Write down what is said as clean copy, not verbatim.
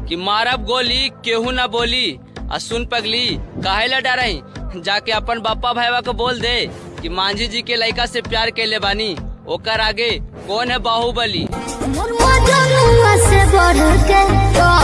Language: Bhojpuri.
कि मारब गोली केहू ना बोली। आ सुन पगली काहे ला डरही, जाके अपन बापा भाईवा को बोल दे कि मांझी जी के लड़का से प्यार कैले बानी, ओकर आगे कौन है बाहुबली।